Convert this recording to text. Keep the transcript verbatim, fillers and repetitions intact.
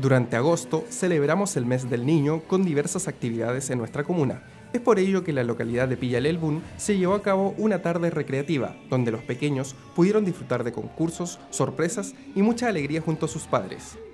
Durante agosto celebramos el mes del niño con diversas actividades en nuestra comuna. Es por ello que en la localidad de Pillalelbún se llevó a cabo una tarde recreativa, donde los pequeños pudieron disfrutar de concursos, sorpresas y mucha alegría junto a sus padres.